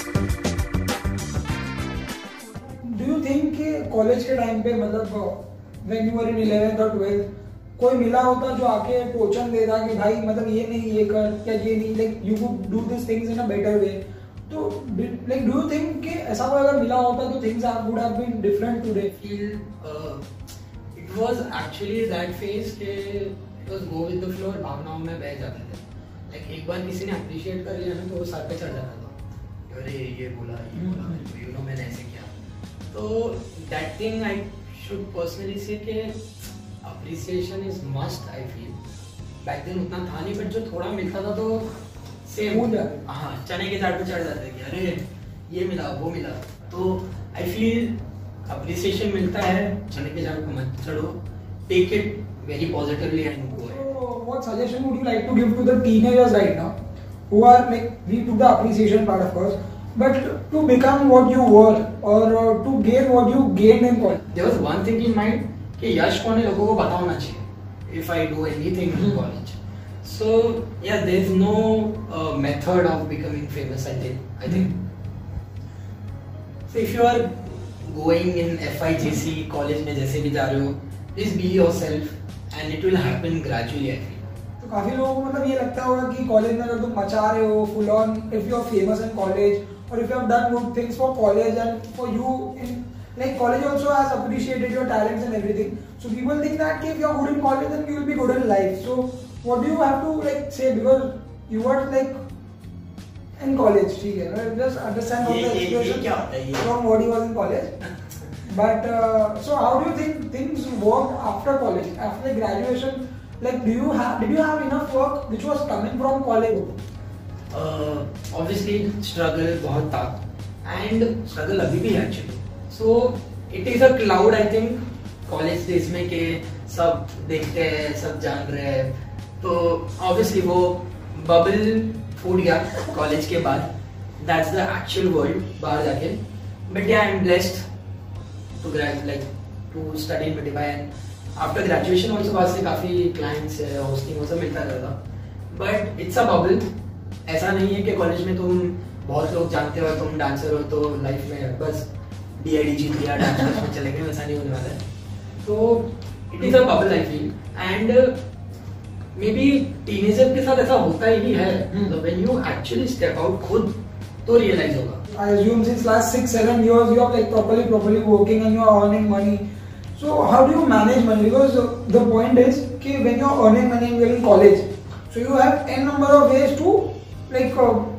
Do you think कि college के time पे मतलब when you were in 11th or 12th कोई मिला होता जो आके टोचन देता कि भाई मतलब ये नहीं ये कर या ये नहीं, like you could do these things in a better way? तो like do you think कि ऐसा कोई अगर मिला होता तो things would have been different today? It was actually that phase के it was go with the flow, भावनाओं में बह जाते थे. Like एक बार किसी ने appreciate कर लिया ना तो वो सर पे चढ़ जाता था. अरे ये बोला you know मैंने ऐसे किया. तो that thing I should personally say कि appreciation is must, I feel. Back then उतना था नहीं, but जो थोड़ा मिलता था तो same. हाँ, चने के झाड़ पे चढ़ जाते कि अरे ये मिला वो मिला. तो I feel appreciation मिलता है, चने के झाड़ पे मत चढ़ो. Take it very positively and go ahead. So what suggestion would you like to give to the teenagers right now who are like, we took the appreciation part of course, but to become what you were or to gain what you gained in college? There was one thing in mind कि यश कौन है लोगों को पता होना चाहिए. If I do anything in college, so yeah, there is no method of becoming famous. I think. So if you are going in FIJC college में जैसे भी जा रहे हो, please be yourself and it will happen gradually. I feel. तो काफी लोगों को मतलब ये लगता होगा कि कॉलेज में अगर तुम मचा रहे हो full on, if you are famous in college or if you have done good things for college and for you in like college also has appreciated your talents and everything. So people think that if you are good in college then you will be good in life. So what do you have to like say, because you were like in college, ठीक है? Just understand how the situation from what he was in college. But so how do you think things worked after college, after graduation? Like did you have enough work which was coming from college? Obviously struggle बहुत था and struggle अभी भी है actually. So it is a cloud I think college days में के सब देखते हैं, सब जान रहे हैं. तो obviously वो bubble फूट गया college के बाद. That's the actual world बाहर जाके. But yeah, I'm blessed to study in Middle and after graduation also वहाँ से काफी clients hosting वो सब मिलता रहता. But it's a bubble. ऐसा नहीं है कि कॉलेज में तुम बहुत लोग जानते हो, तुम डांसर हो तो लाइफ में बस DID जीत लिया, डांस में चले गए, वैसा नहीं होने वाला है. तो it is a bubble I feel and maybe teenager के साथ ऐसा होता ही है. When you actually step out खुद तो रियलाइज होगा. I assume since last 6-7 years you are like properly working and you are earning money. So how do you manage money? Because the point is कि when you are earning money when in college, so you have n number of ways to like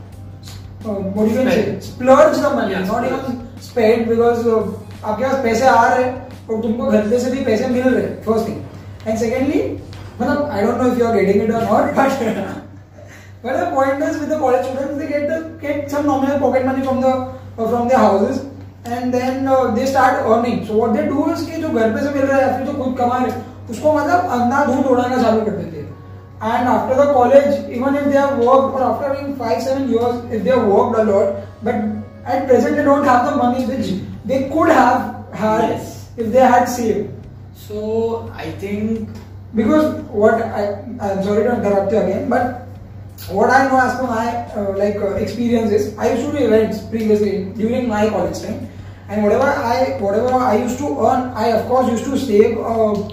what do you can say, splurge the money, yeah, not even spend, because आपके पास पैसे आ रहे हैं और तुमको घर पे से भी पैसे मिल रहे हैं. First thing, and secondly, मतलब I don't know if you are getting it or not, but the point is with the college students they get some nominal pocket money from their houses and then they start earning. So what they do is कि जो घर पे से मिल रहा है या फिर जो खुद कमा रहे हैं उसको मतलब अंधाधुंध उड़ाना चालू कर देते हैं. And after the college, even if they have worked, or after being 5-7 years, if they have worked a lot, but at present they don't have the money which they could have had, yes, if they had saved. So I think because what I'm sorry to interrupt you again, but what I know as per my experiences, I used to do events previously during my college time, and whatever I used to earn, I of course used to save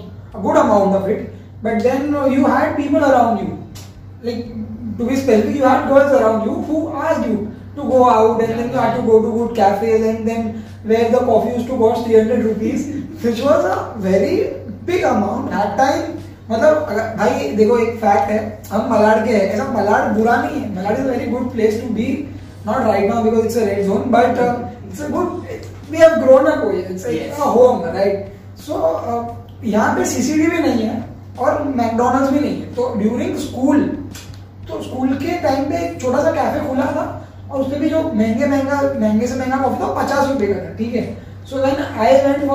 a good amount of it. But then you had people around you, like to be specific, you had girls around you who asked you to go out, and then you had to go to good cafes, and then where the coffee used to cost 300 rupees, which was a very big amount that time. मतलब भाई देखो एक fact है, हम मलाड के हैं, ऐसा मलाड बुरा नहीं है. Malad is a very good place to be, not right now because it's a red zone, but it's a good, we have grown up here, it's a home, right? So यहाँ पे CCD भी नहीं है और मैकडोनल्ड्स भी नहीं है. तो ड्यूरिंग स्कूल, तो स्कूल के टाइम पे एक छोटा सा कैफे खुला था और उसमें भी जो महंगे से महंगा कॉफी था 50 रुपए का था, ठीक है. So when I went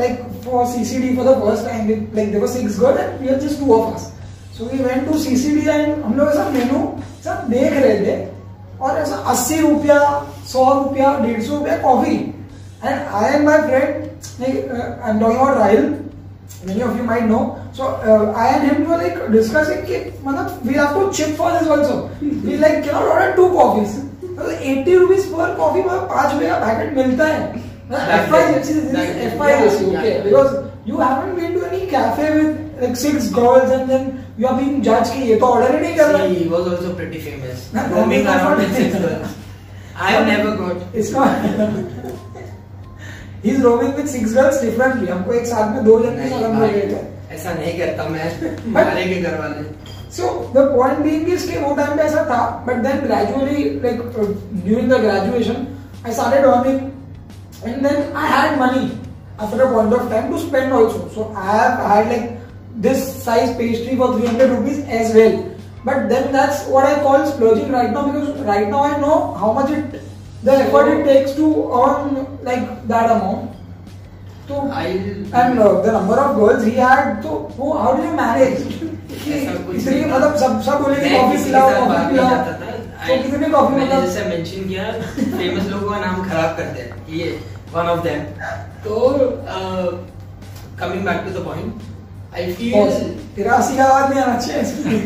for CCD for the first time, like there were 6 girls and we are just 2 of us. So we went to CCD and हम लोग ऐसा मेनू सब देख रहे थे और ऐसा 80 रुपया, 100 रुपया, 150 रुपया coffee. And I and my friend, I am talking about Rahil, many of you might know. So I and him were discussing कि मतलब we have to chip for this also. We cannot order 2 coffees. 80 rupees per coffee में 5 रुपए का packet मिलता है. FI is okay because you haven't been to any cafe with like 6 girls and then you are being judged कि ये तो order ही नहीं कर रहा. He was also pretty famous. Roaming around with 6 girls. I have never got. It's not. He's roaming with 6 girls differently. हमको एक साथ में 2 जन की सलाम मिल गए थे. ऐसा नहीं करता मैं. हमारे के घर वाले. So the point being is कि वो टाइम पे ऐसा था, but then gradually like during the graduation I started earning and then I had money after a point of time to spend also. So I had like this size pastry for 300 rupees as well. But then that's what I call splurging right now because right now I know how much the effort it takes to earn like that amount. So and the number of girls he had, so how did you manage? इसलिए मतलब सब बोले कि coffee पिलाओ तो कितने coffee मतलब जैसे मेंशन किया फेमस लोगों का नाम खराब करते हैं ये वन ऑफ देम. तो coming back to the point I feel तेरा असली का आवाज नहीं आना चाहिए.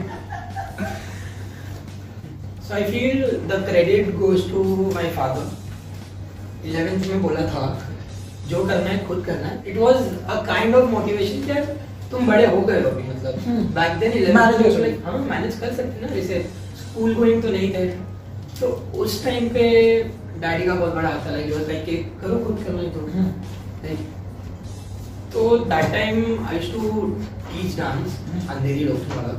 So I feel the credit goes to my father. 11th में बोला था जो करना है खुद करना है. It was a kind of motivation that तुम बड़े हो गए हो अभी मतलब बैक देन 11 लाइक हाँ मैनेज कर सकते ना जैसे स्कूल गोइंग तो नहीं थे. तो उस टाइम पे डैडी का बहुत बड़ा हाथ था लाइक कि करो खुद करना है तो तो that time I used to teach dance Andheri लोग वाला.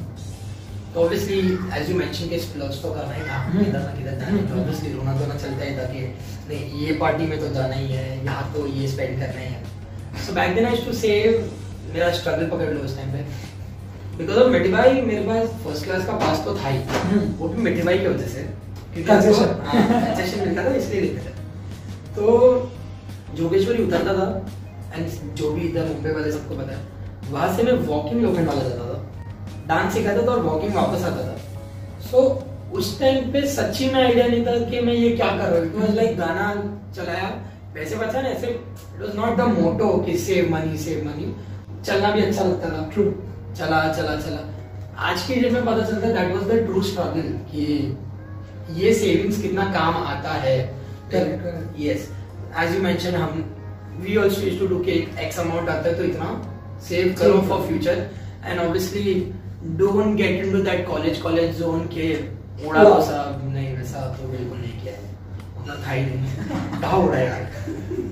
तो ऑब्वियसली एज यू मेंशन के स्प्लर्ज तो करना ही था किधर ना किधर जाना तो ऑब्वियसली रोना तो ना चलता ही था कि नहीं ये पार्टी में तो जाना ही है यहाँ तो ये स्पेंड करना ही है. So back then I used to save. मेरा स्ट्रगल पकड़ लो उस टाइम पे बिकॉज ऑफ मिठी भाई मेरे पास फर्स्ट क्लास का पास तो था ही वो भी मिठी भाई की वजह से क्योंकि कंसेशन मिलता था इसलिए लेते थे. तो जोगेश्वरी उतरता था एंड जो भी इधर मुंबई वाले सबको पता है वहां से मैं वॉकिंग लोखंड वाला जाता था डांस सिखाता था और वॉकिंग वापस आता था. सो उस टाइम पे सच्ची में आइडिया नहीं था कि मैं ये क्या कर रहा हूँ. इट वाज लाइक गाना चलाया पैसे बचा ना ऐसे. It was not the motto कि सेव मनी. चलना भी अच्छा लगता था. ट्रू. चला. आज की डेट में पता चलता है that was the true struggle कि ये सेविंग्स कितना काम आता है. यस एज यू मेंशन हम we also used to do के एक्स अमाउंट आता है तो इतना सेव करो for future and obviously don't get into that college zone के उड़ा सा नहीं वैसा तो बिल्कुल नहीं किया उतना था ही नहीं. कहाँ उड़ा यार.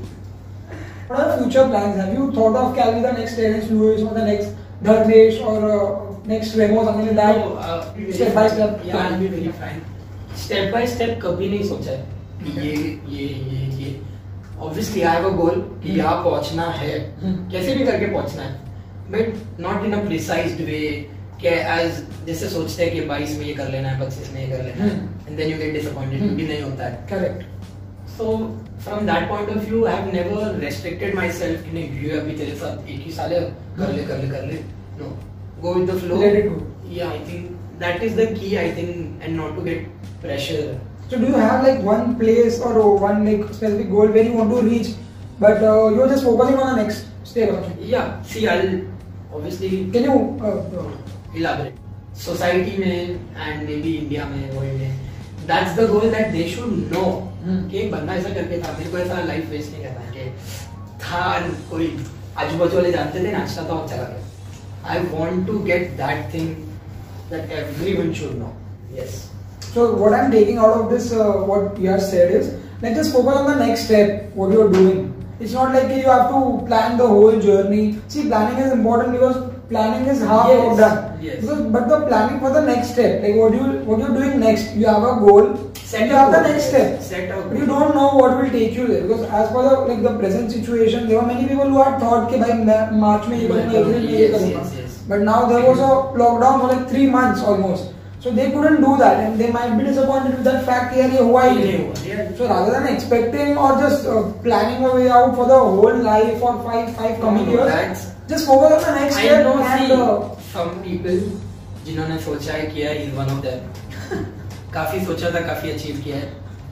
What are future plans? Have you thought of carrying the next Dennis Lewis or the next Dharmesh or next Remo something like that? Step by step. Yeah, I'll be very frank. Step by step कभी नहीं सोचा है कि ये. Obviously I have a goal कि यहाँ पहुँचना है कैसे भी करके पहुँचना है but not in a precise way कि as जैसे सोचते हैं कि 22 में ये कर लेना है 25 में ये कर लेना है and then you get disappointed क्योंकि नहीं होता है. Correct. So from that point of view, I have never restricted myself कि नहीं ये अभी तेरे साथ एक ही साल है कर ले. No, go with the flow. Let it go. Yeah, I think that is the key. I think and not to get pressure. So do you have like one place or one like specific goal where you want to reach, but you're just focusing on the next step? Yeah. See, I'll obviously. Can you elaborate? Society में and maybe India में world में. That's the goal that they should know. कि एक बंदा ऐसा करके था मेरे को ऐसा लाइफ वेस्ट नहीं करना कि था कोई आजू बाजू वाले जानते थे नाचता था और चला गया. I want to get that thing that everyone should know. Yes. So what I'm taking out of this what you have said is like just focus on the next step what you're doing. It's not like you have to plan the whole journey. See, planning is important because planning is half of done. Yes. But the planning for the next step, like what you're doing next, you have a goal. You have the next step. But you don't know what will take you there because as per the present situation, there were many people who had thought कि भाई March में ये करूँगा, April में ये करूँगा. But now there was a lockdown for like 3 months almost. So they couldn't do that and they might be disappointed with that fact कि यार ये हुआ ही नहीं. So rather than expecting or just planning a way out for the whole life or five coming years, just focus on the next step. I know and some people जिन्होंने सोचा है किया is one of them. काफी सोचा था काफी achieve किया है.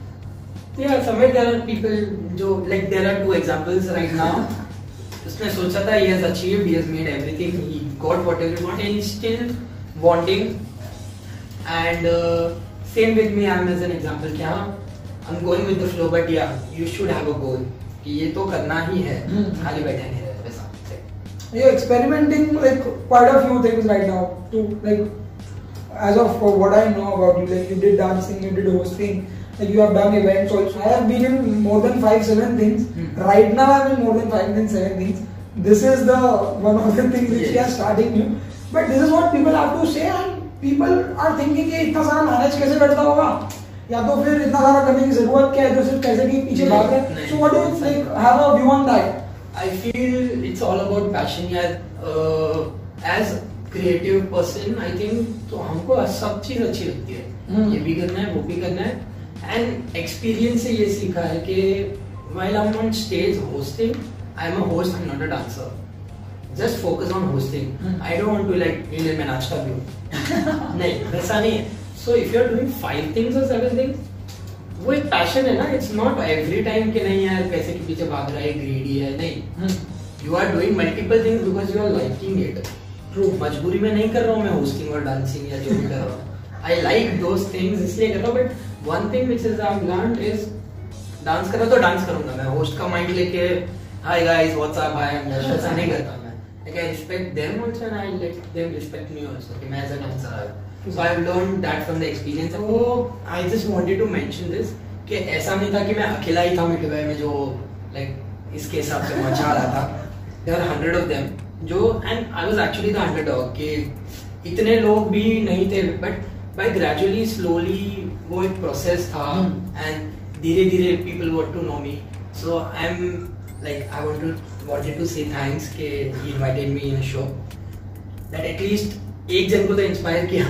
Yeah, somewhere there are people जो like there are 2 examples right now. उसने सोचा था he has achieved, he has made everything, he got whatever he wanted and he's still wanting. And Same with me, I'm as an example कि हाँ, I'm going with the flow, but yeah, you should have a goal कि ये तो करना ही है, खाली बैठे नहीं रहते वैसा. You're experimenting like quite a few things right now. To like, as of what I know about you, like you did dancing, you did hosting, like you have done events also. I have been in more than 5-7 things. Right now I'm in more than 5-7 things. This is the one of the things which we are starting new. But this is what people have to say, and people are thinking कि इतना सारा manage कैसे करता होगा, या तो फिर इतना सारा करने की जरूरत क्या है, तो सिर्फ पैसे के पीछे भाग रहे हैं. So what do you like have a view on that? I feel it's all about passion. यार, as creative person, I think तो हमको सब चीज अच्छी लगती है. ये भी करना है, वो भी करना है. And experience से ये सीखा है कि while I'm on stage hosting, I'm a host, I'm not a dancer. Just focus on hosting. I don't want to like मैं नाचता भी हूँ. नहीं, वैसा नहीं है. So if you're doing 5 things or 7 things, वो एक पैशन है ना. इट्स नॉट एवरी टाइम कि नहीं यार पैसे के पीछे भाग रहा है, ग्रीडी है. नहीं, you are doing multiple things because you are liking it. True, मजबूरी में नहीं कर रहा हूँ मैं होस्टिंग और डांसिंग या जो भी कर रहा हूँ. आई लाइक दोज थिंग्स इसलिए कर रहा हूँ. But one thing which is I have learned is dance कर रहा तो डांस करूंगा मैं. होस्ट का माइंड लेके hi guys what's up I am ऐसा नहीं करता मैं. Like I respect them also and I let them respect me also. कि मैं as a dancer. So I've learned that from the experience. So I just wanted to mention this कि ऐसा नहीं था कि मैं अकेला ही था मिड वे में जो like इसके हिसाब से मचा रहा था. There are 100 of them जो and I was actually the underdog कि इतने लोग भी नहीं थे. But by gradually slowly वो एक process था and धीरे धीरे people got to know me. So I'm like I wanted to say thanks कि he invited me in a show. That at least एक जन को तो inspire किया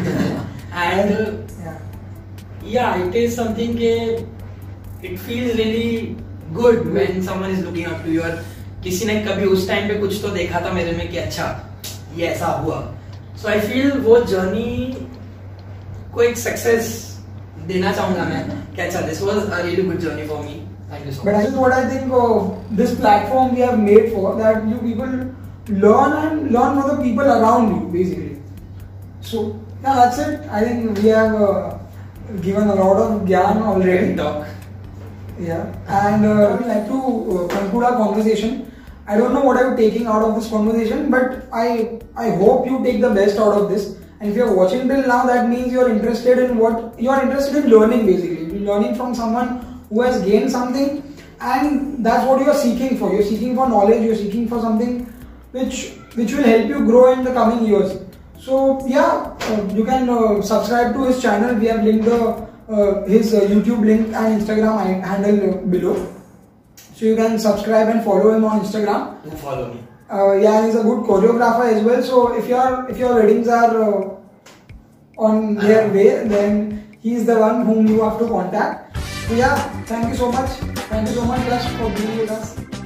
and yeah, it is something कि it feels really good when someone is looking up to you. और किसी ने कभी उस टाइम पे कुछ तो देखा था मेरे में कि अच्छा ये ऐसा हुआ. So I feel वो जर्नी को एक सक्सेस देना चाहूंगा मैं कि अच्छा this was a really good journey for me. Thank you so much. But this is what I think this platform we have made for, that you people learn from the people around you basically. So yeah, that's it. I think we have given a lot of gyan already. Talk. Yeah, and I would like to conclude our conversation. I don't know what I'm taking out of this conversation, but I hope you take the best out of this. And if you're watching till now, that means you're interested in what you're interested in learning basically. You're learning from someone who has gained something, and that's what you are seeking for. You're seeking for knowledge, you're seeking for something which will help you grow in the coming years. So yeah, you can subscribe to his channel. We have linked his YouTube link and Instagram handle below, so you can subscribe and follow him on Instagram. Do follow me. Yeah, he's a good choreographer as well. So if your weddings are on their way, then he's the one whom you have to contact. So yeah, thank you so much. Thank you so much, Yash, for being with us.